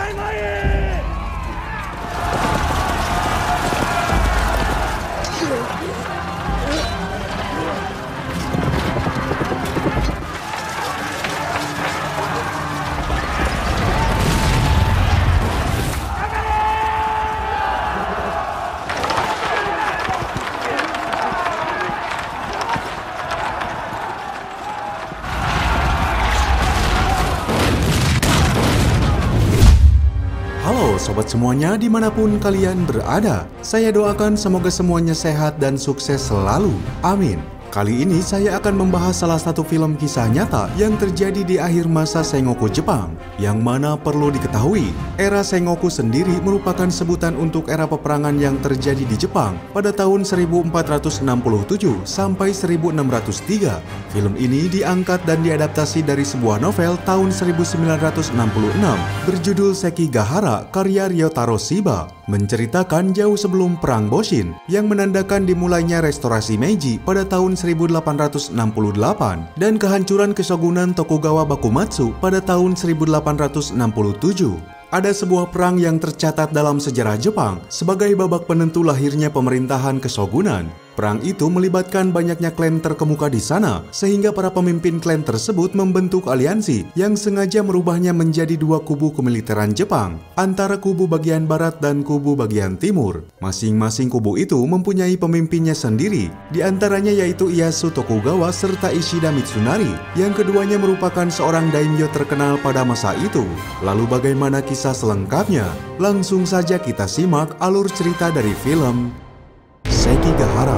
Halo sobat semuanya dimanapun kalian berada. Saya doakan semoga semuanya sehat dan sukses selalu. Amin. Kali ini saya akan membahas salah satu film kisah nyata yang terjadi di akhir masa Sengoku Jepang. Yang mana perlu diketahui, era Sengoku sendiri merupakan sebutan untuk era peperangan yang terjadi di Jepang pada tahun 1467 sampai 1603. Film ini diangkat dan diadaptasi dari sebuah novel tahun 1966 berjudul Sekigahara karya Ryotaro Shiba, menceritakan jauh sebelum Perang Boshin yang menandakan dimulainya restorasi Meiji pada tahun 1868 dan kehancuran Keshogunan Tokugawa Bakumatsu pada tahun 1867. Ada sebuah perang yang tercatat dalam sejarah Jepang sebagai babak penentu lahirnya pemerintahan Keshogunan. Perang itu melibatkan banyaknya klan terkemuka di sana, sehingga para pemimpin klan tersebut membentuk aliansi yang sengaja merubahnya menjadi dua kubu kemiliteran Jepang, antara kubu bagian barat dan kubu bagian timur. Masing-masing kubu itu mempunyai pemimpinnya sendiri, di antaranya yaitu Ieyasu Tokugawa serta Ishida Mitsunari, yang keduanya merupakan seorang daimyo terkenal pada masa itu. Lalu bagaimana kisah selengkapnya? Langsung saja kita simak alur cerita dari film Sekigahara.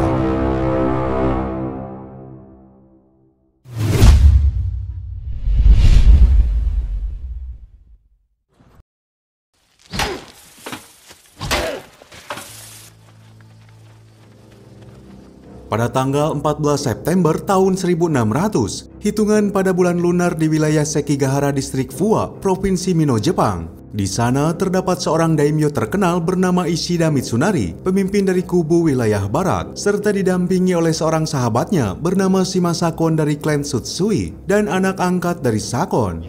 Pada tanggal 14 September tahun 1600, hitungan pada bulan lunar di wilayah Sekigahara distrik Fua, Provinsi Mino, Jepang. Di sana terdapat seorang daimyo terkenal bernama Ishida Mitsunari, pemimpin dari kubu wilayah barat, serta didampingi oleh seorang sahabatnya bernama Shima Sakon dari klan Tsutsui dan anak angkat dari Sakon.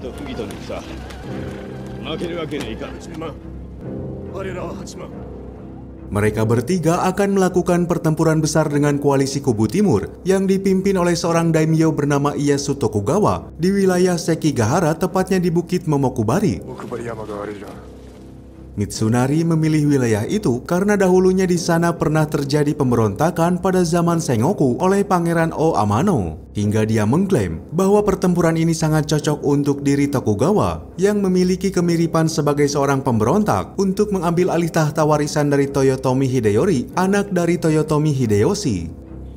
Mereka bertiga akan melakukan pertempuran besar dengan koalisi kubu timur yang dipimpin oleh seorang daimyo bernama Ieyasu Tokugawa di wilayah Sekigahara, tepatnya di Bukit Momokubari. Mitsunari memilih wilayah itu karena dahulunya di sana pernah terjadi pemberontakan pada zaman Sengoku oleh Pangeran O Amano, hingga dia mengklaim bahwa pertempuran ini sangat cocok untuk diri Tokugawa yang memiliki kemiripan sebagai seorang pemberontak untuk mengambil alih tahta warisan dari Toyotomi Hideyori, anak dari Toyotomi Hideyoshi.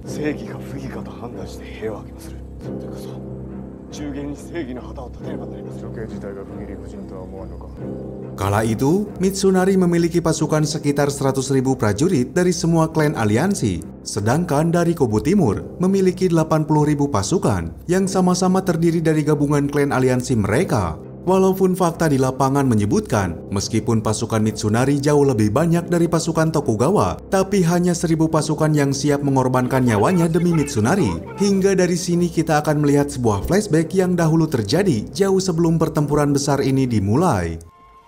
Kala itu, Mitsunari memiliki pasukan sekitar 100.000 prajurit dari semua klan aliansi, sedangkan dari kubu timur memiliki 80.000 pasukan yang sama-sama terdiri dari gabungan klan aliansi mereka. Walaupun fakta di lapangan menyebutkan, meskipun pasukan Mitsunari jauh lebih banyak dari pasukan Tokugawa, tapi hanya 1.000 pasukan yang siap mengorbankan nyawanya demi Mitsunari. Hingga dari sini kita akan melihat sebuah flashback yang dahulu terjadi jauh sebelum pertempuran besar ini dimulai.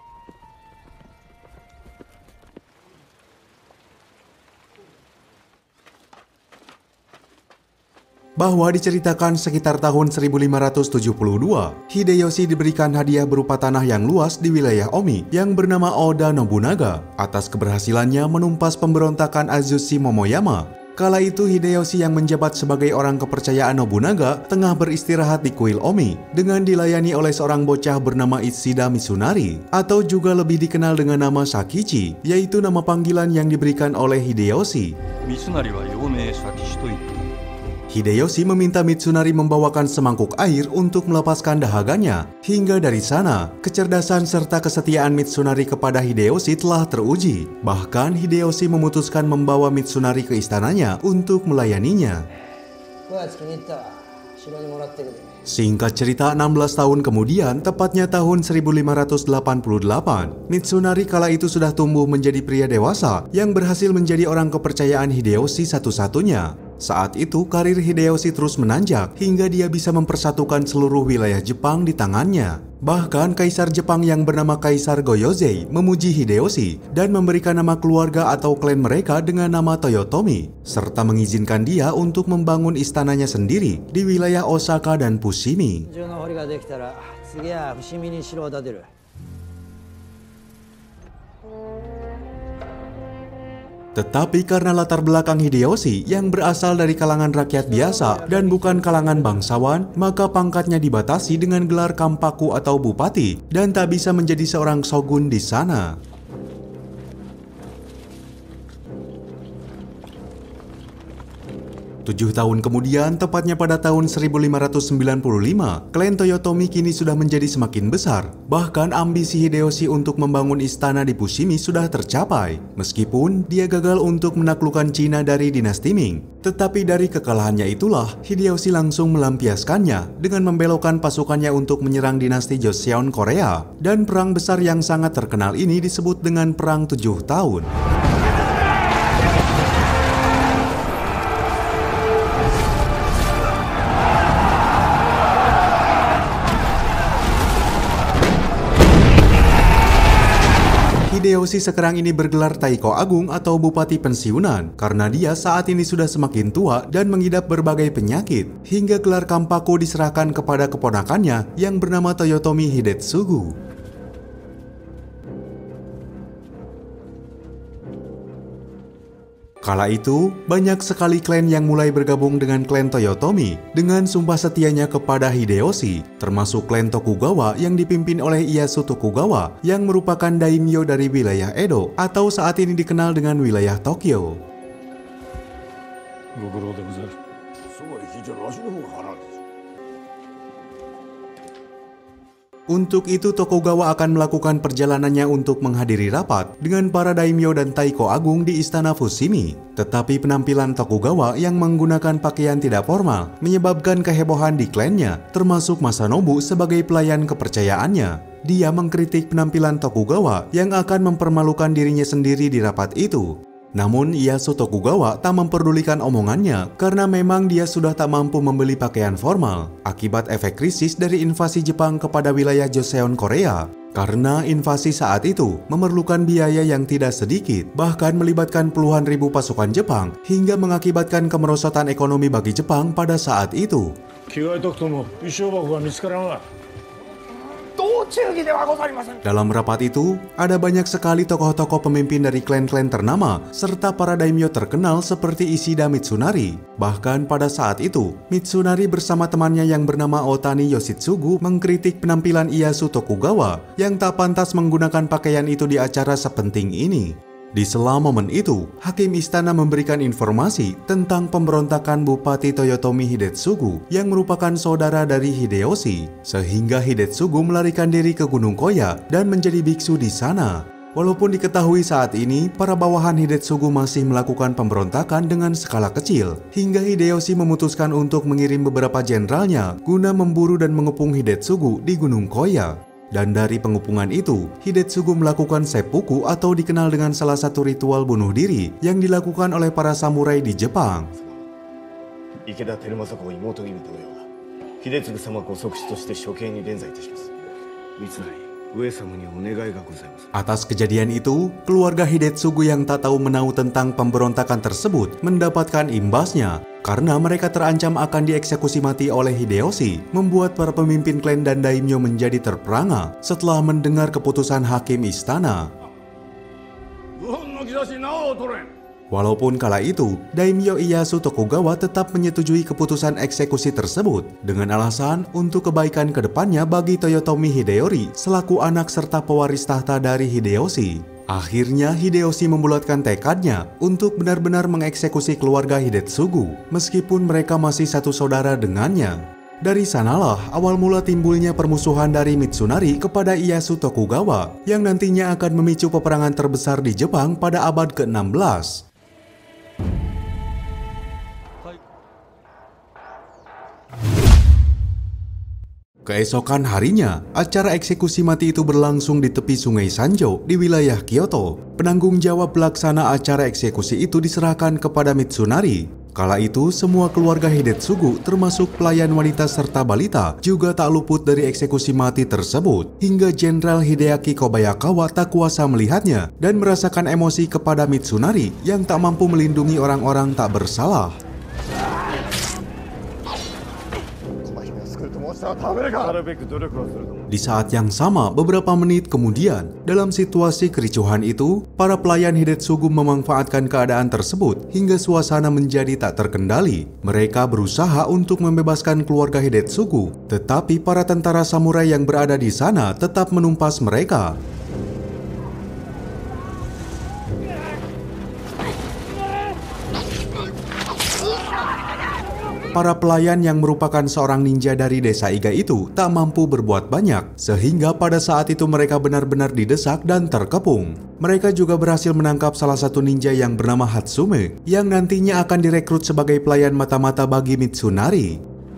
Bahwa diceritakan sekitar tahun 1572, Hideyoshi diberikan hadiah berupa tanah yang luas di wilayah Omi yang bernama Oda Nobunaga atas keberhasilannya menumpas pemberontakan Azuchi Momoyama. Kala itu Hideyoshi yang menjabat sebagai orang kepercayaan Nobunaga tengah beristirahat di kuil Omi dengan dilayani oleh seorang bocah bernama Ishida Mitsunari, atau juga lebih dikenal dengan nama Sakichi, yaitu nama panggilan yang diberikan oleh Hideyoshi. Hideyoshi meminta Mitsunari membawakan semangkuk air untuk melepaskan dahaganya. Hingga dari sana, kecerdasan serta kesetiaan Mitsunari kepada Hideyoshi telah teruji. Bahkan Hideyoshi memutuskan membawa Mitsunari ke istananya untuk melayaninya. Singkat cerita, 16 tahun kemudian, tepatnya tahun 1588, Mitsunari kala itu sudah tumbuh menjadi pria dewasa yang berhasil menjadi orang kepercayaan Hideyoshi satu-satunya. Saat itu karir Hideyoshi terus menanjak hingga dia bisa mempersatukan seluruh wilayah Jepang di tangannya. Bahkan Kaisar Jepang yang bernama Kaisar Goyozei memuji Hideyoshi dan memberikan nama keluarga atau klan mereka dengan nama Toyotomi, serta mengizinkan dia untuk membangun istananya sendiri di wilayah Osaka dan Fushimi. Tetapi karena latar belakang Hideyoshi yang berasal dari kalangan rakyat biasa dan bukan kalangan bangsawan, maka pangkatnya dibatasi dengan gelar Kampaku atau Bupati dan tak bisa menjadi seorang shogun di sana. 7 tahun kemudian, tepatnya pada tahun 1595, klan Toyotomi kini sudah menjadi semakin besar. Bahkan ambisi Hideyoshi untuk membangun istana di Fushimi sudah tercapai, meskipun dia gagal untuk menaklukkan Cina dari dinasti Ming. Tetapi dari kekalahannya itulah, Hideyoshi langsung melampiaskannya dengan membelokkan pasukannya untuk menyerang dinasti Joseon Korea. Dan perang besar yang sangat terkenal ini disebut dengan Perang 7 Tahun. Hideyoshi sekarang ini bergelar Taiko Agung atau Bupati Pensiunan karena dia saat ini sudah semakin tua dan mengidap berbagai penyakit, hingga gelar Kampaku diserahkan kepada keponakannya yang bernama Toyotomi Hidetsugu. Kala itu, banyak sekali klan yang mulai bergabung dengan klan Toyotomi dengan sumpah setianya kepada Hideyoshi, termasuk klan Tokugawa yang dipimpin oleh Ieyasu Tokugawa yang merupakan daimyo dari wilayah Edo atau saat ini dikenal dengan wilayah Tokyo. Untuk itu Tokugawa akan melakukan perjalanannya untuk menghadiri rapat dengan para daimyo dan taiko agung di istana Fushimi. Tetapi penampilan Tokugawa yang menggunakan pakaian tidak formal menyebabkan kehebohan di klannya, termasuk Masanobu sebagai pelayan kepercayaannya. Dia mengkritik penampilan Tokugawa yang akan mempermalukan dirinya sendiri di rapat itu. Namun Ieyasu Tokugawa tak memperdulikan omongannya karena memang dia sudah tak mampu membeli pakaian formal akibat efek krisis dari invasi Jepang kepada wilayah Joseon Korea. Karena invasi saat itu memerlukan biaya yang tidak sedikit, bahkan melibatkan puluhan ribu pasukan Jepang hingga mengakibatkan kemerosotan ekonomi bagi Jepang pada saat itu. Dalam rapat itu, ada banyak sekali tokoh-tokoh pemimpin dari klan-klan ternama, serta para daimyo terkenal seperti Ishida Mitsunari. Bahkan pada saat itu, Mitsunari bersama temannya yang bernama Otani Yoshitsugu mengkritik penampilan Ieyasu Tokugawa yang tak pantas menggunakan pakaian itu di acara sepenting ini. Di sela momen itu, Hakim Istana memberikan informasi tentang pemberontakan Bupati Toyotomi Hidetsugu yang merupakan saudara dari Hideyoshi, sehingga Hidetsugu melarikan diri ke Gunung Koya dan menjadi biksu di sana. Walaupun diketahui saat ini, para bawahan Hidetsugu masih melakukan pemberontakan dengan skala kecil, hingga Hideyoshi memutuskan untuk mengirim beberapa jenderalnya guna memburu dan mengepung Hidetsugu di Gunung Koya. Dan dari pengepungan itu, Hidetsugu melakukan seppuku atau dikenal dengan salah satu ritual bunuh diri yang dilakukan oleh para samurai di Jepang. Atas kejadian itu, keluarga Hidetsugu yang tak tahu menahu tentang pemberontakan tersebut mendapatkan imbasnya karena mereka terancam akan dieksekusi mati oleh Hideyoshi, membuat para pemimpin klan dan daimyo menjadi terperangah setelah mendengar keputusan Hakim Istana. Walaupun kala itu, daimyo Ieyasu Tokugawa tetap menyetujui keputusan eksekusi tersebut dengan alasan untuk kebaikan kedepannya bagi Toyotomi Hideyori selaku anak serta pewaris tahta dari Hideyoshi. Akhirnya Hideyoshi membulatkan tekadnya untuk benar-benar mengeksekusi keluarga Hidetsugu meskipun mereka masih satu saudara dengannya. Dari sanalah awal mula timbulnya permusuhan dari Mitsunari kepada Ieyasu Tokugawa yang nantinya akan memicu peperangan terbesar di Jepang pada abad ke-16. Keesokan harinya, acara eksekusi mati itu berlangsung di tepi sungai Sanjo di wilayah Kyoto. Penanggung jawab pelaksana acara eksekusi itu diserahkan kepada Mitsunari. Kala itu, semua keluarga Hidetsugu termasuk pelayan wanita serta balita juga tak luput dari eksekusi mati tersebut, hingga Jenderal Hideaki Kobayakawa tak kuasa melihatnya dan merasakan emosi kepada Mitsunari yang tak mampu melindungi orang-orang tak bersalah. Di saat yang sama, beberapa menit kemudian, dalam situasi kericuhan itu, para pelayan Hidetsugu memanfaatkan keadaan tersebut hingga suasana menjadi tak terkendali. Mereka berusaha untuk membebaskan keluarga Hidetsugu, tetapi para tentara samurai yang berada di sana tetap menumpas mereka. Para pelayan yang merupakan seorang ninja dari desa Iga itu tak mampu berbuat banyak, sehingga pada saat itu mereka benar-benar didesak dan terkepung. Mereka juga berhasil menangkap salah satu ninja yang bernama Hatsume, yang nantinya akan direkrut sebagai pelayan mata-mata bagi Mitsunari.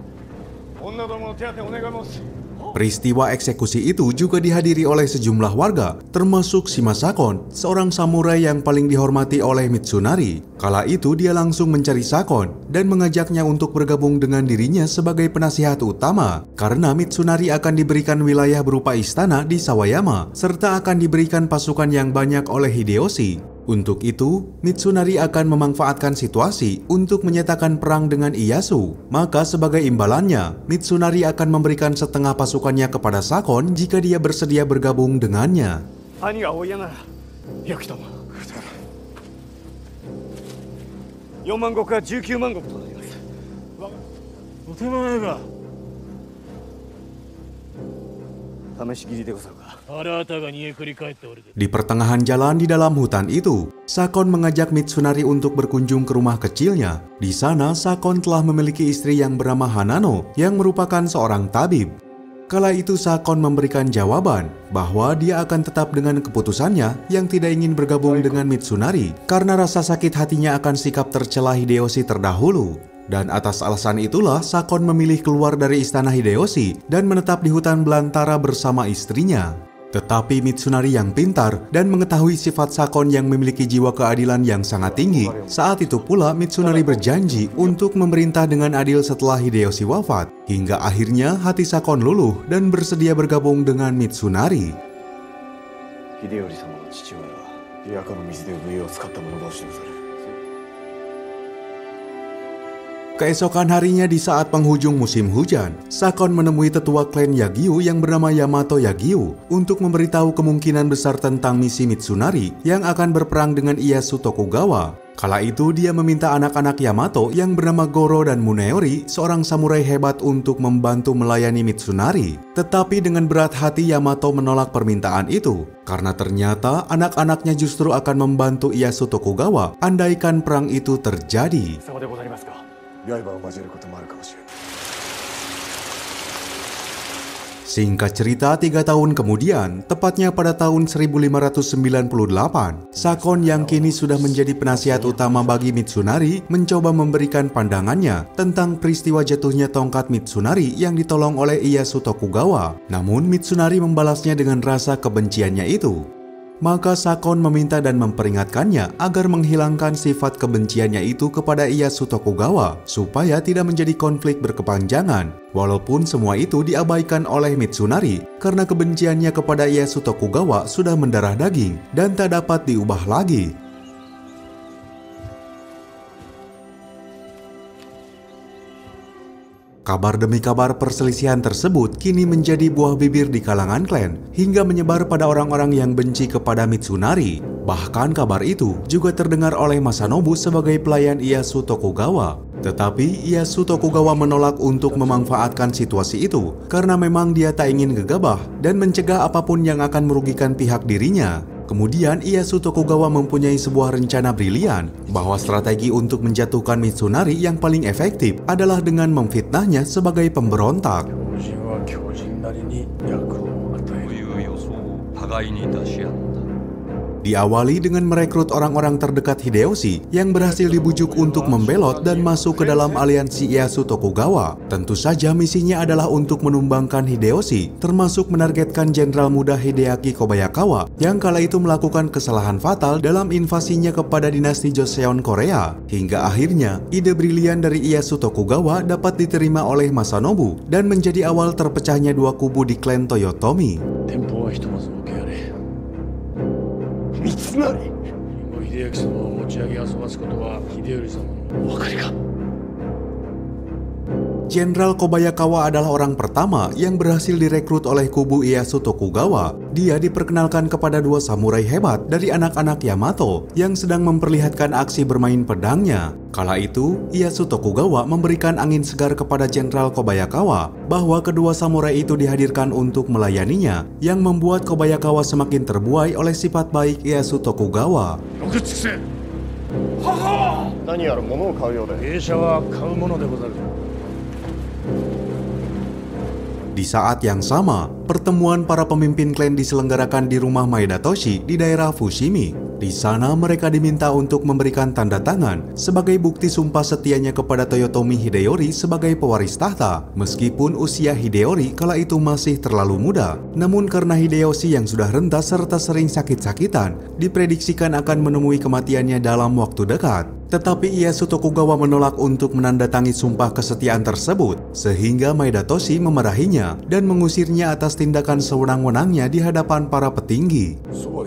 Peristiwa eksekusi itu juga dihadiri oleh sejumlah warga, termasuk Shima Sakon, seorang samurai yang paling dihormati oleh Mitsunari. Kala itu dia langsung mencari Sakon dan mengajaknya untuk bergabung dengan dirinya sebagai penasihat utama, karena Mitsunari akan diberikan wilayah berupa istana di Sawayama, serta akan diberikan pasukan yang banyak oleh Hideyoshi. Untuk itu, Mitsunari akan memanfaatkan situasi untuk menyatakan perang dengan Ieyasu. Maka sebagai imbalannya, Mitsunari akan memberikan setengah pasukannya kepada Sakon jika dia bersedia bergabung dengannya. Di pertengahan jalan di dalam hutan itu, Sakon mengajak Mitsunari untuk berkunjung ke rumah kecilnya. Di sana, Sakon telah memiliki istri yang bernama Hanano, yang merupakan seorang tabib. Kala itu Sakon memberikan jawaban bahwa dia akan tetap dengan keputusannya yang tidak ingin bergabung dengan Mitsunari karena rasa sakit hatinya akan sikap tercela Hideyoshi terdahulu. Dan atas alasan itulah Sakon memilih keluar dari istana Hideyoshi dan menetap di hutan belantara bersama istrinya. Tetapi Mitsunari yang pintar dan mengetahui sifat Sakon yang memiliki jiwa keadilan yang sangat tinggi, saat itu pula Mitsunari berjanji untuk memerintah dengan adil setelah Hideyoshi wafat, hingga akhirnya hati Sakon luluh dan bersedia bergabung dengan Mitsunari. Keesokan harinya di saat penghujung musim hujan, Sakon menemui tetua klan Yagyu yang bernama Yamato Yagyu untuk memberitahu kemungkinan besar tentang misi Mitsunari yang akan berperang dengan Ieyasu Tokugawa. Kala itu dia meminta anak-anak Yamato yang bernama Goro dan Muneori, seorang samurai hebat, untuk membantu melayani Mitsunari. Tetapi dengan berat hati Yamato menolak permintaan itu, karena ternyata anak-anaknya justru akan membantu Ieyasu Tokugawa andaikan perang itu terjadi. Singkat cerita, 3 tahun kemudian, tepatnya pada tahun 1598, Sakon yang kini sudah menjadi penasihat utama bagi Mitsunari mencoba memberikan pandangannya tentang peristiwa jatuhnya tongkat Mitsunari yang ditolong oleh Ieyasu Tokugawa. Namun Mitsunari membalasnya dengan rasa kebenciannya itu. Maka Sakon meminta dan memperingatkannya agar menghilangkan sifat kebenciannya itu kepada Ieyasu Tokugawa supaya tidak menjadi konflik berkepanjangan. Walaupun semua itu diabaikan oleh Mitsunari karena kebenciannya kepada Ieyasu Tokugawa sudah mendarah daging dan tak dapat diubah lagi. Kabar demi kabar perselisihan tersebut kini menjadi buah bibir di kalangan klan hingga menyebar pada orang-orang yang benci kepada Mitsunari. Bahkan kabar itu juga terdengar oleh Masanobu sebagai pelayan Ieyasu Tokugawa. Tetapi Ieyasu Tokugawa menolak untuk memanfaatkan situasi itu karena memang dia tak ingin gegabah dan mencegah apapun yang akan merugikan pihak dirinya. Kemudian Ieyasu Tokugawa mempunyai sebuah rencana brilian bahwa strategi untuk menjatuhkan Mitsunari yang paling efektif adalah dengan memfitnahnya sebagai pemberontak. Diawali dengan merekrut orang-orang terdekat Hideyoshi yang berhasil dibujuk untuk membelot dan masuk ke dalam aliansi Ieyasu Tokugawa. Tentu saja misinya adalah untuk menumbangkan Hideyoshi, termasuk menargetkan Jenderal Muda Hideaki Kobayakawa yang kala itu melakukan kesalahan fatal dalam invasinya kepada dinasti Joseon Korea. Hingga akhirnya, ide brilian dari Ieyasu Tokugawa dapat diterima oleh Masanobu dan menjadi awal terpecahnya dua kubu di klan Toyotomi. Jenderal Kobayakawa adalah orang pertama yang berhasil direkrut oleh kubu Ieyasu Tokugawa. Dia diperkenalkan kepada dua samurai hebat dari anak-anak Yamato yang sedang memperlihatkan aksi bermain pedangnya. Kala itu, Ieyasu Tokugawa memberikan angin segar kepada Jenderal Kobayakawa bahwa kedua samurai itu dihadirkan untuk melayaninya, yang membuat Kobayakawa semakin terbuai oleh sifat baik Ieyasu Tokugawa. Di saat yang sama, pertemuan para pemimpin klan diselenggarakan di rumah Maeda Toshi di daerah Fushimi. Di sana mereka diminta untuk memberikan tanda tangan sebagai bukti sumpah setianya kepada Toyotomi Hideyori sebagai pewaris tahta. Meskipun usia Hideyori kala itu masih terlalu muda, namun karena Hideyoshi yang sudah renta serta sering sakit-sakitan, diprediksikan akan menemui kematiannya dalam waktu dekat. Tetapi Ieyasu Tokugawa menolak untuk menandatangi sumpah kesetiaan tersebut, sehingga Maeda Toshi memarahinya dan mengusirnya atas tindakan sewenang-wenangnya di hadapan para petinggi.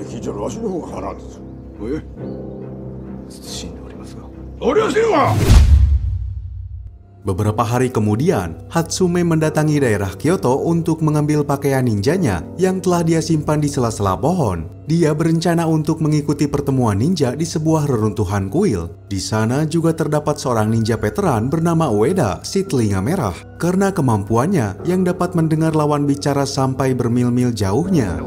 Beberapa hari kemudian, Hatsume mendatangi daerah Kyoto untuk mengambil pakaian ninjanya yang telah dia simpan di sela-sela pohon. Dia berencana untuk mengikuti pertemuan ninja di sebuah reruntuhan kuil. Di sana juga terdapat seorang ninja veteran bernama Ueda, si telinga merah, karena kemampuannya yang dapat mendengar lawan bicara sampai bermil-mil jauhnya.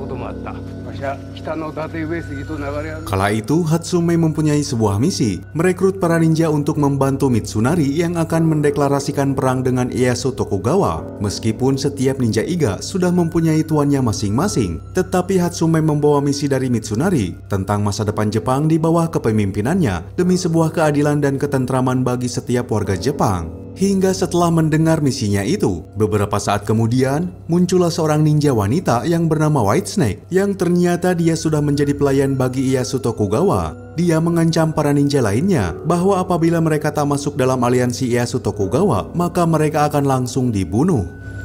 Kala itu, Hatsume mempunyai sebuah misi, merekrut para ninja untuk membantu Mitsunari yang akan mendeklarasikan perang dengan Ieyasu Tokugawa. Meskipun setiap ninja Iga sudah mempunyai tuannya masing-masing, tetapi Hatsume membawa misi dari Mitsunari tentang masa depan Jepang di bawah kepemimpinannya demi sebuah keadilan dan ketentraman bagi setiap warga Jepang. Hingga setelah mendengar misinya itu, beberapa saat kemudian muncullah seorang ninja wanita yang bernama Whitesnake yang ternyata dia sudah menjadi pelayan bagi Ieyasu Tokugawa. Dia mengancam para ninja lainnya bahwa apabila mereka tak masuk dalam aliansi Ieyasu Tokugawa, maka mereka akan langsung dibunuh.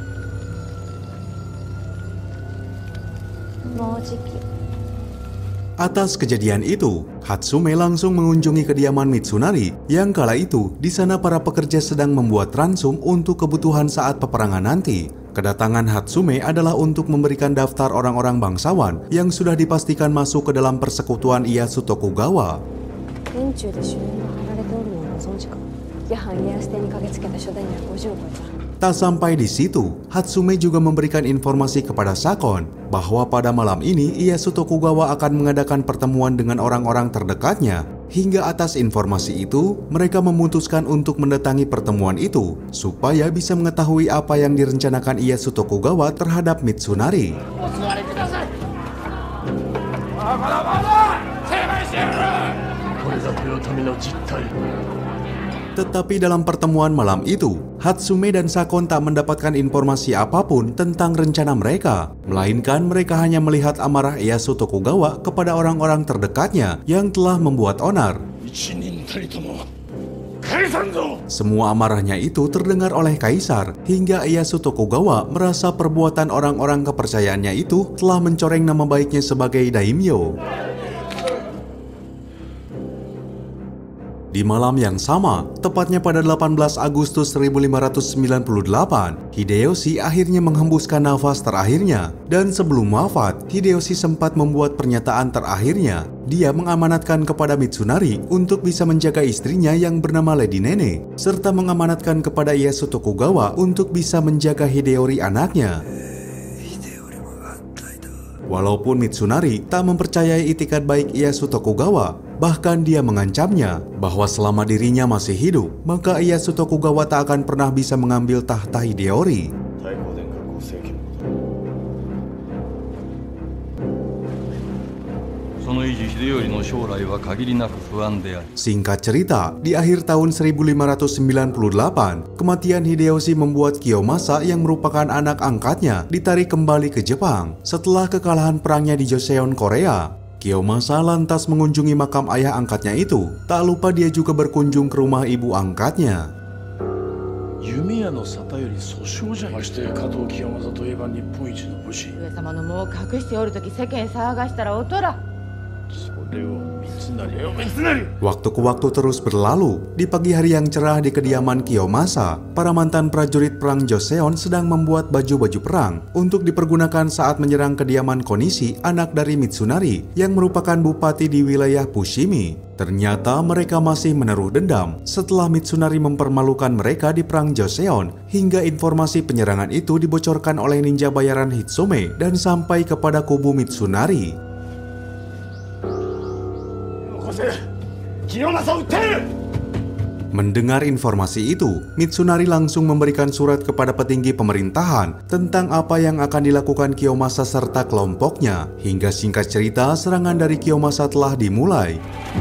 Atas kejadian itu, Hatsume langsung mengunjungi kediaman Mitsunari yang kala itu di sana para pekerja sedang membuat ransum untuk kebutuhan saat peperangan nanti. Kedatangan Hatsume adalah untuk memberikan daftar orang-orang bangsawan yang sudah dipastikan masuk ke dalam persekutuan Ieyasu Tokugawa. Tak sampai di situ, Hatsume juga memberikan informasi kepada Sakon bahwa pada malam ini Ieyasu Tokugawa akan mengadakan pertemuan dengan orang-orang terdekatnya. Hingga atas informasi itu, mereka memutuskan untuk mendatangi pertemuan itu supaya bisa mengetahui apa yang direncanakan Ieyasu Tokugawa terhadap Mitsunari. Tetapi dalam pertemuan malam itu, Hatsume dan Sakon tak mendapatkan informasi apapun tentang rencana mereka, melainkan mereka hanya melihat amarah Ieyasu Tokugawa kepada orang-orang terdekatnya yang telah membuat onar. Semua amarahnya itu terdengar oleh Kaisar, hingga Ieyasu Tokugawa merasa perbuatan orang-orang kepercayaannya itu telah mencoreng nama baiknya sebagai daimyo. Di malam yang sama, tepatnya pada 18 Agustus 1598, Hideyoshi akhirnya menghembuskan nafas terakhirnya. Dan sebelum wafat, Hideyoshi sempat membuat pernyataan terakhirnya. Dia mengamanatkan kepada Mitsunari untuk bisa menjaga istrinya yang bernama Lady Nene, serta mengamanatkan kepada Ieyasu Tokugawa untuk bisa menjaga Hideyori anaknya. Walaupun Mitsunari tak mempercayai itikat baik Ieyasu Tokugawa, bahkan dia mengancamnya bahwa selama dirinya masih hidup, maka Ieyasu Tokugawa tak akan pernah bisa mengambil tahta Hideyori. Singkat cerita, di akhir tahun 1598, kematian Hideyoshi membuat Kiyomasa yang merupakan anak angkatnya ditarik kembali ke Jepang setelah kekalahan perangnya di Joseon, Korea. Kiyomasa lantas mengunjungi makam ayah angkatnya itu. Tak lupa dia juga berkunjung ke rumah ibu angkatnya. 弓矢の沙汰より訴訟じゃまして加藤清正といえば日本一の武士。 上様の藻を隠しておるとき世間騒がしたらおとら。 それを三成。 Waktu ke waktu terus berlalu. Di pagi hari yang cerah di kediaman Kiyomasa, para mantan prajurit perang Joseon sedang membuat baju-baju perang untuk dipergunakan saat menyerang kediaman Konishi, anak dari Mitsunari, yang merupakan bupati di wilayah Fushimi. Ternyata mereka masih menaruh dendam setelah Mitsunari mempermalukan mereka di perang Joseon, hingga informasi penyerangan itu dibocorkan oleh ninja bayaran Hitsume dan sampai kepada kubu Mitsunari. Mendengar informasi itu, Mitsunari langsung memberikan surat kepada petinggi pemerintahan tentang apa yang akan dilakukan Kiyomasa serta kelompoknya. Hingga singkat cerita, serangan dari Kiyomasa telah dimulai.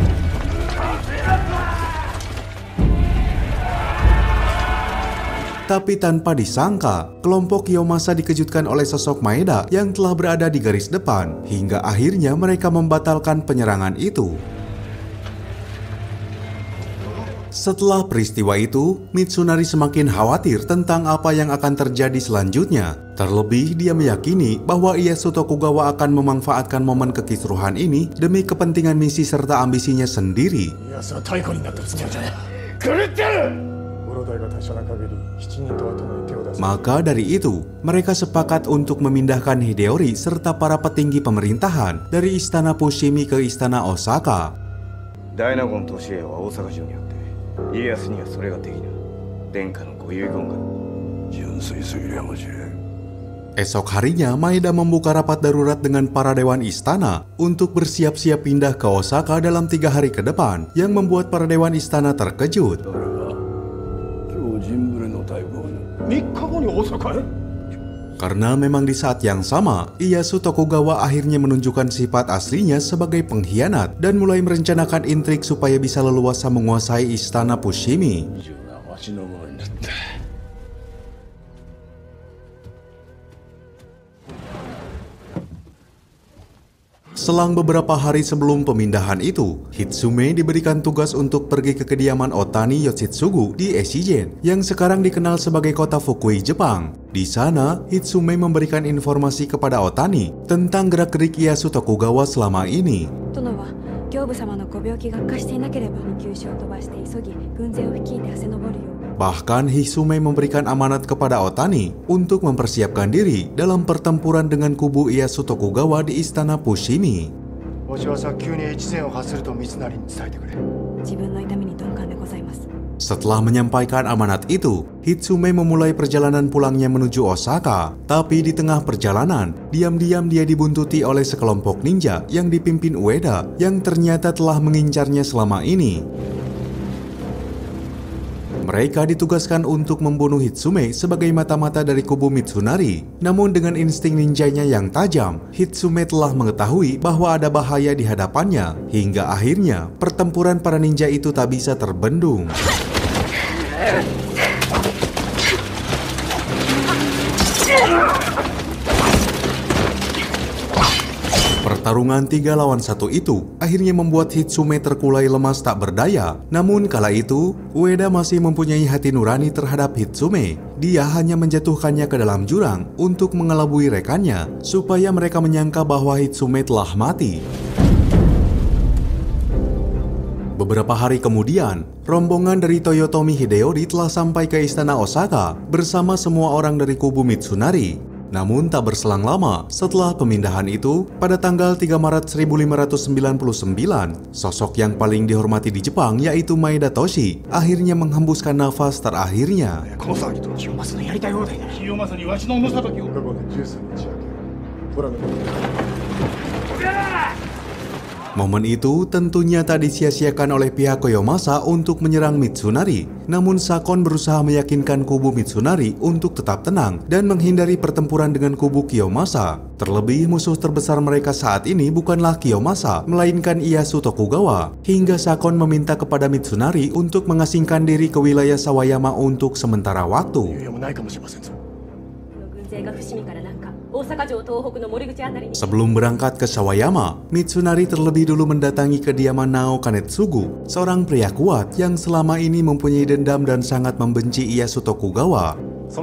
Tapi tanpa disangka, kelompok Kiyomasa dikejutkan oleh sosok Maeda yang telah berada di garis depan, hingga akhirnya mereka membatalkan penyerangan itu. Setelah peristiwa itu, Mitsunari semakin khawatir tentang apa yang akan terjadi selanjutnya. Terlebih, dia meyakini bahwa Ieyasu Tokugawa akan memanfaatkan momen kekisruhan ini demi kepentingan misi serta ambisinya sendiri. Maka dari itu, mereka sepakat untuk memindahkan Hideyori serta para petinggi pemerintahan dari Istana Fushimi ke Istana Osaka. Esok harinya, Maeda membuka rapat darurat dengan para dewan istana untuk bersiap-siap pindah ke Osaka dalam 3 hari ke depan, yang membuat para dewan istana terkejut. Karena memang di saat yang sama, Ieyasu Tokugawa akhirnya menunjukkan sifat aslinya sebagai pengkhianat dan mulai merencanakan intrik supaya bisa leluasa menguasai Istana Fushimi. Selang beberapa hari sebelum pemindahan itu, Hitsume diberikan tugas untuk pergi ke kediaman Otani Yoshitsugu di Echijen, yang sekarang dikenal sebagai kota Fukui, Jepang. Di sana, Hitsume memberikan informasi kepada Otani tentang gerak-gerik Ieyasu Tokugawa selama ini. Bahkan Hitsume memberikan amanat kepada Otani untuk mempersiapkan diri dalam pertempuran dengan kubu Ieyasu Tokugawa di Istana Fushimi. Setelah menyampaikan amanat itu, Hitsume memulai perjalanan pulangnya menuju Osaka. Tapi di tengah perjalanan, diam-diam dia dibuntuti oleh sekelompok ninja yang dipimpin Ueda yang ternyata telah mengincarnya selama ini. Mereka ditugaskan untuk membunuh Hitsume sebagai mata-mata dari kubu Mitsunari. Namun dengan insting ninjanya yang tajam, Hitsume telah mengetahui bahwa ada bahaya di hadapannya. Hingga akhirnya, pertempuran para ninja itu tak bisa terbendung. Pertarungan 3 lawan 1 itu akhirnya membuat Hitsume terkulai lemas tak berdaya. Namun kala itu, Ueda masih mempunyai hati nurani terhadap Hitsume. Dia hanya menjatuhkannya ke dalam jurang untuk mengelabui rekannya, supaya mereka menyangka bahwa Hitsume telah mati. Beberapa hari kemudian, rombongan dari Toyotomi Hideyori telah sampai ke Istana Osaka bersama semua orang dari kubu Mitsunari. Namun tak berselang lama setelah pemindahan itu, pada tanggal 3 Maret 1599, sosok yang paling dihormati di Jepang yaitu Maeda Toshi akhirnya menghembuskan nafas terakhirnya. Momen itu tentunya tak disia-siakan oleh pihak Kiyomasa untuk menyerang Mitsunari. Namun Sakon berusaha meyakinkan kubu Mitsunari untuk tetap tenang dan menghindari pertempuran dengan kubu Kiyomasa. Terlebih musuh terbesar mereka saat ini bukanlah Kiyomasa, melainkan Ieyasu Tokugawa. Hingga Sakon meminta kepada Mitsunari untuk mengasingkan diri ke wilayah Sawayama untuk sementara waktu. Sebelum berangkat ke Sawayama, Mitsunari terlebih dulu mendatangi kediaman Nao Kanetsugu, seorang pria kuat yang selama ini mempunyai dendam dan sangat membenci Ieyasu Tokugawa.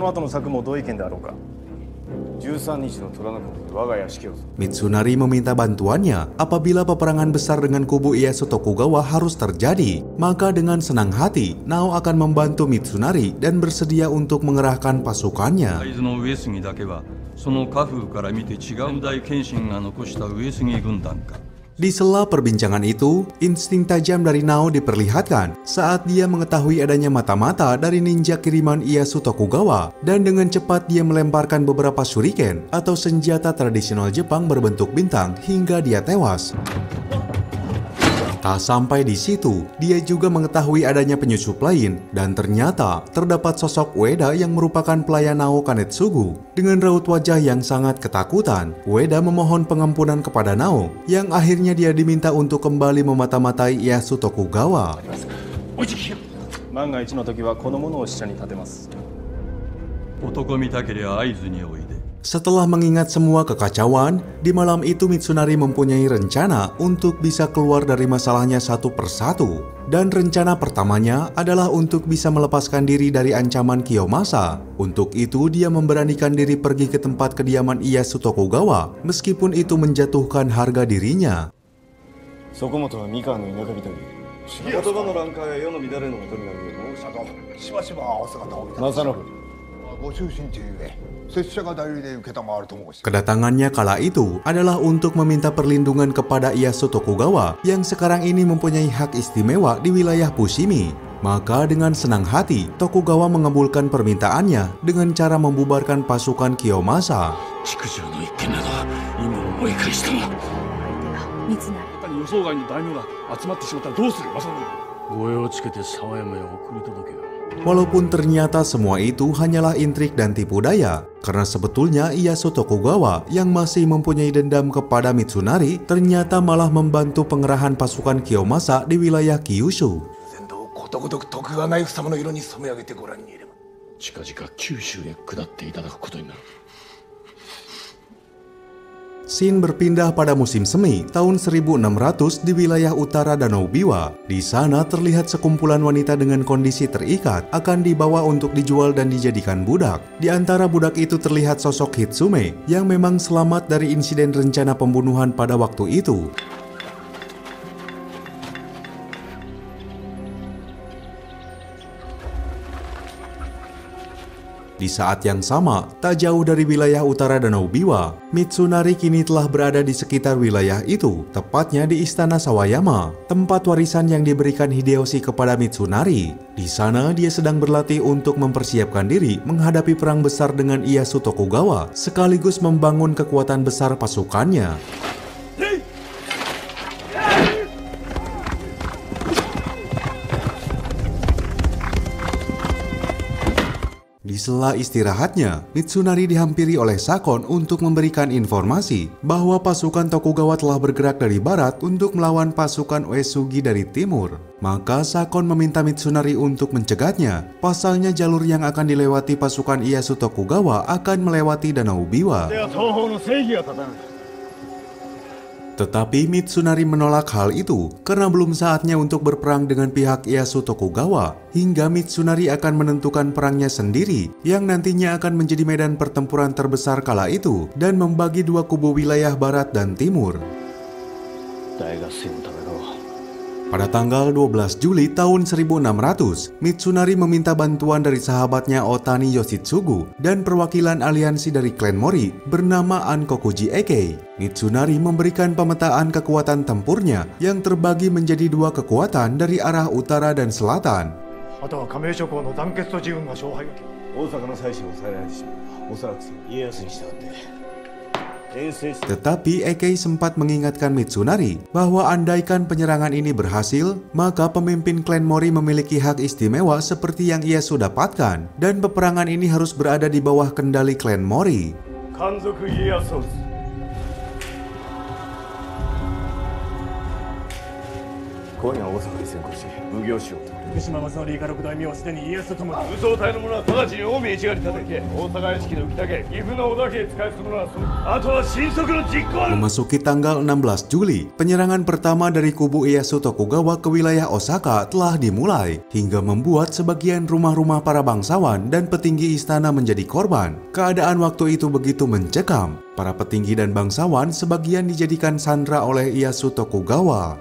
Mitsunari meminta bantuannya apabila peperangan besar dengan kubu Ieyasu Tokugawa harus terjadi. Maka dengan senang hati, Nao akan membantu Mitsunari dan bersedia untuk mengerahkan pasukannya. Di sela perbincangan itu, insting tajam dari Nao diperlihatkan saat dia mengetahui adanya mata-mata dari ninja kiriman Ieyasu Tokugawa, dan dengan cepat dia melemparkan beberapa shuriken atau senjata tradisional Jepang berbentuk bintang hingga dia tewas. Tak sampai di situ, dia juga mengetahui adanya penyusup lain, dan ternyata terdapat sosok Ueda yang merupakan pelayan Nao Kanetsugu. Dengan raut wajah yang sangat ketakutan, Ueda memohon pengampunan kepada Nao, yang akhirnya dia diminta untuk kembali memata-matai Ieyasu Tokugawa. Setelah mengingat semua kekacauan, di malam itu Mitsunari mempunyai rencana untuk bisa keluar dari masalahnya satu persatu. Dan rencana pertamanya adalah untuk bisa melepaskan diri dari ancaman Kiyomasa. Untuk itu dia memberanikan diri pergi ke tempat kediaman Ieyasu Tokugawa, meskipun itu menjatuhkan harga dirinya. Kedatangannya kala itu adalah untuk meminta perlindungan kepada Ieyasu Tokugawa yang sekarang ini mempunyai hak istimewa di wilayah Fushimi. Maka dengan senang hati, Tokugawa mengabulkan permintaannya dengan cara membubarkan pasukan Kiyomasa. Walaupun ternyata semua itu hanyalah intrik dan tipu daya, karena sebetulnya Ieyasu Tokugawa yang masih mempunyai dendam kepada Mitsunari ternyata malah membantu pengerahan pasukan Kiyomasa di wilayah Kyushu. Scene berpindah pada musim semi tahun 1600 di wilayah utara Danau Biwa. Di sana terlihat sekumpulan wanita dengan kondisi terikat akan dibawa untuk dijual dan dijadikan budak. Di antara budak itu terlihat sosok Hitsume yang memang selamat dari insiden rencana pembunuhan pada waktu itu. Di saat yang sama, tak jauh dari wilayah utara Danau Biwa, Mitsunari kini telah berada di sekitar wilayah itu, tepatnya di Istana Sawayama, tempat warisan yang diberikan Hideyoshi kepada Mitsunari. Di sana dia sedang berlatih untuk mempersiapkan diri menghadapi perang besar dengan Ieyasu Tokugawa, sekaligus membangun kekuatan besar pasukannya. Di sela istirahatnya, Mitsunari dihampiri oleh Sakon untuk memberikan informasi bahwa pasukan Tokugawa telah bergerak dari barat untuk melawan pasukan Uesugi dari timur. Maka Sakon meminta Mitsunari untuk mencegatnya. Pasalnya jalur yang akan dilewati pasukan Ieyasu Tokugawa akan melewati Danau Biwa. Tetapi Mitsunari menolak hal itu karena belum saatnya untuk berperang dengan pihak Ieyasu Tokugawa, hingga Mitsunari akan menentukan perangnya sendiri yang nantinya akan menjadi medan pertempuran terbesar kala itu dan membagi dua kubu wilayah barat dan timur. Pada tanggal 12 Juli tahun 1600, Mitsunari meminta bantuan dari sahabatnya Otani Yoshitsugu dan perwakilan aliansi dari klan Mori bernama Ankokuji Eke. Mitsunari memberikan pemetaan kekuatan tempurnya yang terbagi menjadi dua kekuatan dari arah utara dan selatan. Tetapi Ekei sempat mengingatkan Mitsunari bahwa andaikan penyerangan ini berhasil, maka pemimpin klan Mori memiliki hak istimewa seperti yang ia sudah dapatkan, dan peperangan ini harus berada di bawah kendali klan Mori. Memasuki tanggal 16 Juli, penyerangan pertama dari kubu Ieyasu Tokugawa ke wilayah Osaka telah dimulai, hingga membuat sebagian rumah-rumah para bangsawan dan petinggi istana menjadi korban. Keadaan waktu itu begitu mencekam. Para petinggi dan bangsawan sebagian dijadikan sandera oleh Ieyasu Tokugawa.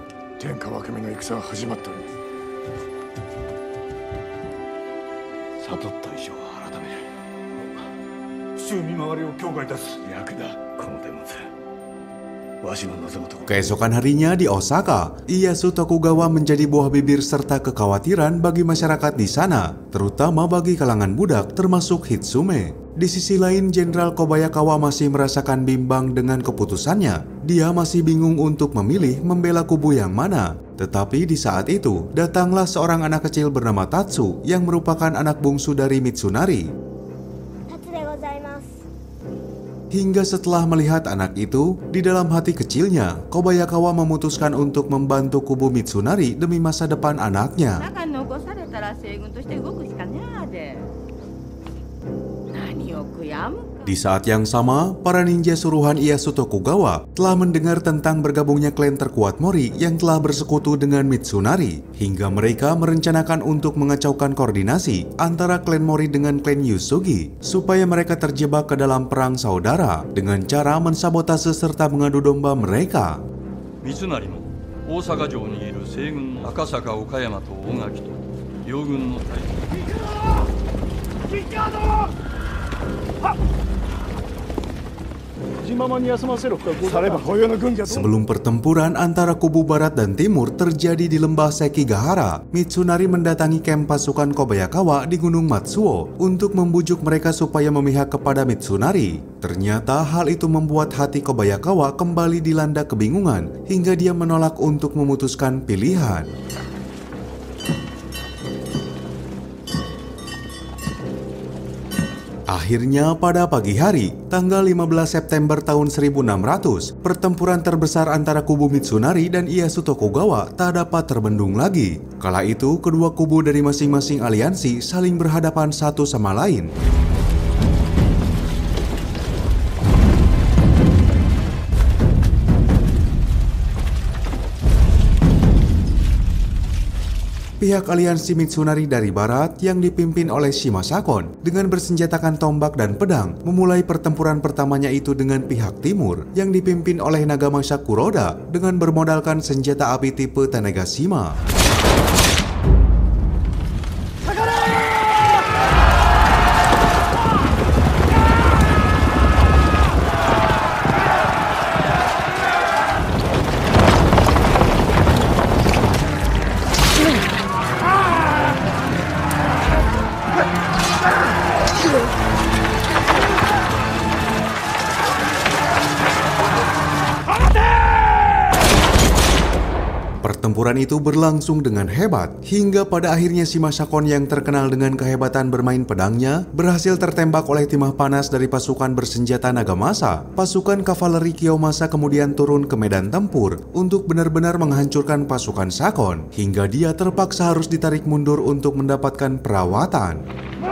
Keesokan harinya di Osaka, Ieyasu Tokugawa menjadi buah bibir serta kekhawatiran bagi masyarakat di sana, terutama bagi kalangan budak termasuk Hitsume. Di sisi lain, Jenderal Kobayakawa masih merasakan bimbang dengan keputusannya. Dia masih bingung untuk memilih membela kubu yang mana. Tetapi di saat itu, datanglah seorang anak kecil bernama Tatsu yang merupakan anak bungsu dari Mitsunari. Hingga setelah melihat anak itu, di dalam hati kecilnya, Kobayakawa memutuskan untuk membantu kubu Mitsunari demi masa depan anaknya. Di saat yang sama, para ninja suruhan Ieyasu Tokugawa telah mendengar tentang bergabungnya klan terkuat Mori yang telah bersekutu dengan Mitsunari, hingga mereka merencanakan untuk mengacaukan koordinasi antara klan Mori dengan klan Yusugi, supaya mereka terjebak ke dalam perang saudara dengan cara mensabotase serta mengadu domba mereka. Mitsunari mo Osaka城にいる西軍の赤坂岡山と大垣と両軍の隊 Sebelum pertempuran antara kubu barat dan timur terjadi di lembah Sekigahara, Mitsunari mendatangi kamp pasukan Kobayakawa di Gunung Matsuo untuk membujuk mereka supaya memihak kepada Mitsunari. Ternyata hal itu membuat hati Kobayakawa kembali dilanda kebingungan hingga dia menolak untuk memutuskan pilihan. Akhirnya pada pagi hari, tanggal 15 September tahun 1600, pertempuran terbesar antara kubu Mitsunari dan Ieyasu Tokugawa tak dapat terbendung lagi. Kala itu, kedua kubu dari masing-masing aliansi saling berhadapan satu sama lain. Pihak aliansi Mitsunari dari barat yang dipimpin oleh Shima Sakon dengan bersenjatakan tombak dan pedang memulai pertempuran pertamanya itu dengan pihak timur yang dipimpin oleh Nagamasa Kuroda dengan bermodalkan senjata api tipe Tanegashima. Pertempuran itu berlangsung dengan hebat, hingga pada akhirnya Shima Sakon yang terkenal dengan kehebatan bermain pedangnya berhasil tertembak oleh timah panas dari pasukan bersenjata Nagamasa. Pasukan kavaleri Kiyomasa kemudian turun ke medan tempur untuk benar-benar menghancurkan pasukan Sakon, hingga dia terpaksa harus ditarik mundur untuk mendapatkan perawatan.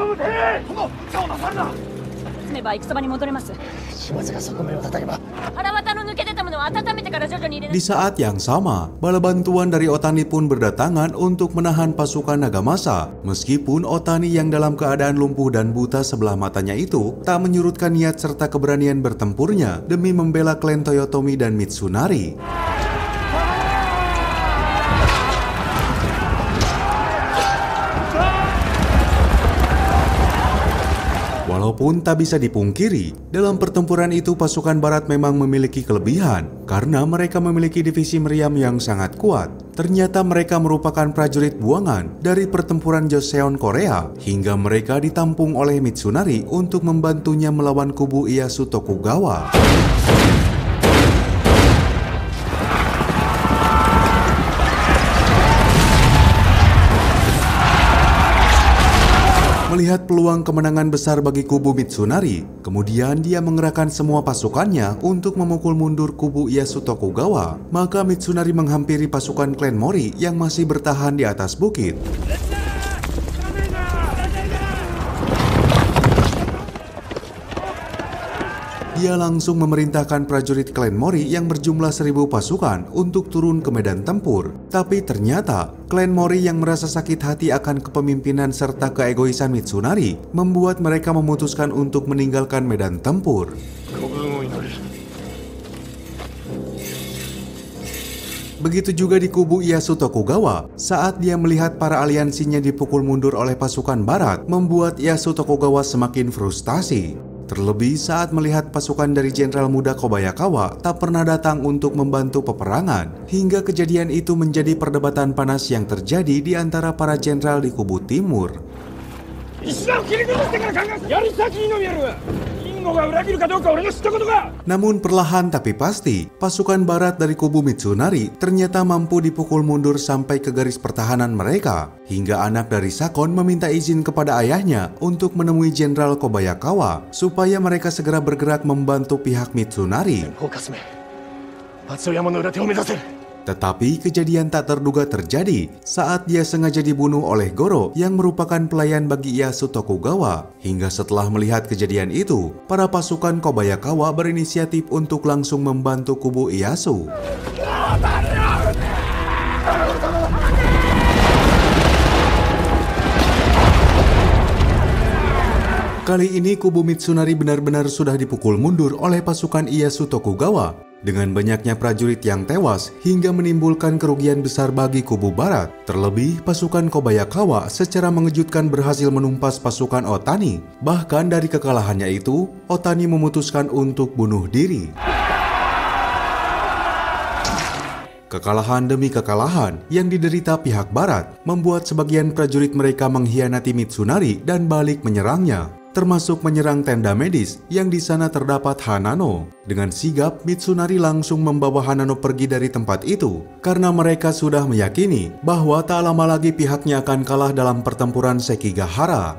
Di saat yang sama, bala bantuan dari Otani pun berdatangan untuk menahan pasukan Nagamasa. Meskipun Otani yang dalam keadaan lumpuh dan buta sebelah matanya itu tak menyurutkan niat serta keberanian bertempurnya demi membela klan Toyotomi dan Mitsunari. Walaupun tak bisa dipungkiri, dalam pertempuran itu pasukan barat memang memiliki kelebihan karena mereka memiliki divisi meriam yang sangat kuat. Ternyata mereka merupakan prajurit buangan dari pertempuran Joseon Korea hingga mereka ditampung oleh Mitsunari untuk membantunya melawan kubu Ieyasu Tokugawa. Melihat peluang kemenangan besar bagi kubu Mitsunari, kemudian dia mengerahkan semua pasukannya untuk memukul mundur kubu Ieyasu Tokugawa. Maka Mitsunari menghampiri pasukan klan Mori yang masih bertahan di atas bukit. Dia langsung memerintahkan prajurit klan Mori yang berjumlah 1000 pasukan untuk turun ke medan tempur. Tapi ternyata, klan Mori yang merasa sakit hati akan kepemimpinan serta keegoisan Mitsunari membuat mereka memutuskan untuk meninggalkan medan tempur. Begitu juga di kubu Ieyasu Tokugawa, saat dia melihat para aliansinya dipukul mundur oleh pasukan barat, membuat Ieyasu Tokugawa semakin frustasi. Terlebih saat melihat pasukan dari Jenderal Muda Kobayakawa tak pernah datang untuk membantu peperangan, hingga kejadian itu menjadi perdebatan panas yang terjadi di antara para jenderal di kubu timur. Namun perlahan tapi pasti, pasukan barat dari kubu Mitsunari ternyata mampu dipukul mundur sampai ke garis pertahanan mereka, hingga anak dari Sakon meminta izin kepada ayahnya untuk menemui Jenderal Kobayakawa supaya mereka segera bergerak membantu pihak Mitsunari. Tetapi kejadian tak terduga terjadi saat dia sengaja dibunuh oleh Goro yang merupakan pelayan bagi Ieyasu Tokugawa. Hingga setelah melihat kejadian itu, para pasukan Kobayakawa berinisiatif untuk langsung membantu kubu Ieyasu. Kali ini kubu Mitsunari benar-benar sudah dipukul mundur oleh pasukan Ieyasu Tokugawa. Dengan banyaknya prajurit yang tewas hingga menimbulkan kerugian besar bagi kubu barat. Terlebih, pasukan Kobayakawa secara mengejutkan berhasil menumpas pasukan Otani. Bahkan dari kekalahannya itu, Otani memutuskan untuk bunuh diri. Kekalahan demi kekalahan yang diderita pihak barat membuat sebagian prajurit mereka mengkhianati Mitsunari dan balik menyerangnya, termasuk menyerang tenda medis yang di sana terdapat Hanano. Dengan sigap, Mitsunari langsung membawa Hanano pergi dari tempat itu karena mereka sudah meyakini bahwa tak lama lagi pihaknya akan kalah dalam pertempuran Sekigahara.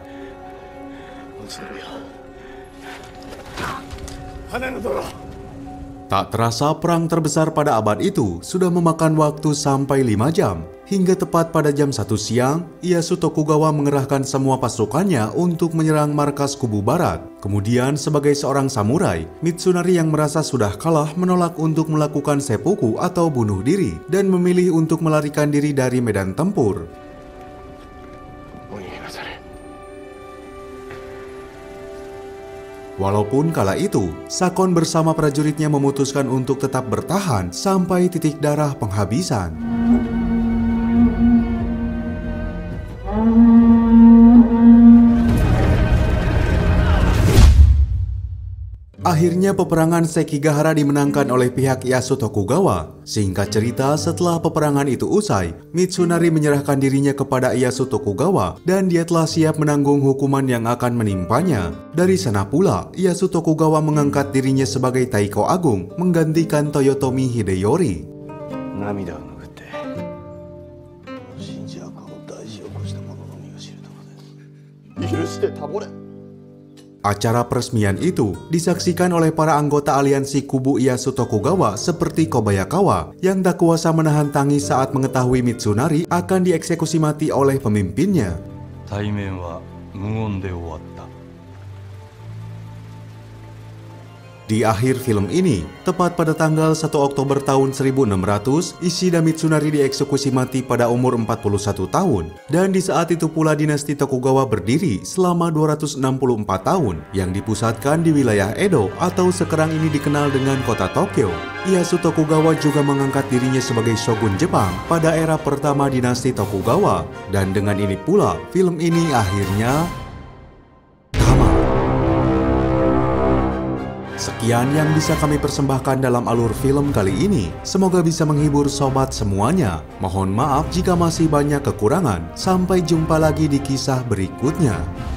Tak terasa perang terbesar pada abad itu sudah memakan waktu sampai 5 jam. Hingga tepat pada jam 1 siang, Ieyasu Tokugawa mengerahkan semua pasukannya untuk menyerang markas kubu barat. Kemudian sebagai seorang samurai, Mitsunari yang merasa sudah kalah menolak untuk melakukan seppuku atau bunuh diri dan memilih untuk melarikan diri dari medan tempur. Walaupun kala itu, Sakon bersama prajuritnya memutuskan untuk tetap bertahan sampai titik darah penghabisan. Akhirnya peperangan Sekigahara dimenangkan oleh pihak Ieyasu Tokugawa. Singkat cerita, setelah peperangan itu usai, Mitsunari menyerahkan dirinya kepada Ieyasu Tokugawa dan dia telah siap menanggung hukuman yang akan menimpanya. Dari sana pula, Ieyasu Tokugawa mengangkat dirinya sebagai Taiko Agung menggantikan Toyotomi Hideyori. Acara peresmian itu disaksikan oleh para anggota aliansi kubu Ieyasu Tokugawa seperti Kobayakawa yang tak kuasa menahan tangis saat mengetahui Mitsunari akan dieksekusi mati oleh pemimpinnya. Di akhir film ini, tepat pada tanggal 1 Oktober tahun 1600, Ishida Mitsunari dieksekusi mati pada umur 41 tahun. Dan di saat itu pula dinasti Tokugawa berdiri selama 264 tahun, yang dipusatkan di wilayah Edo atau sekarang ini dikenal dengan kota Tokyo. Ieyasu Tokugawa juga mengangkat dirinya sebagai shogun Jepang pada era pertama dinasti Tokugawa. Dan dengan ini pula, film ini akhirnya sekian yang bisa kami persembahkan dalam alur film kali ini. Semoga bisa menghibur sobat semuanya. Mohon maaf jika masih banyak kekurangan. Sampai jumpa lagi di kisah berikutnya.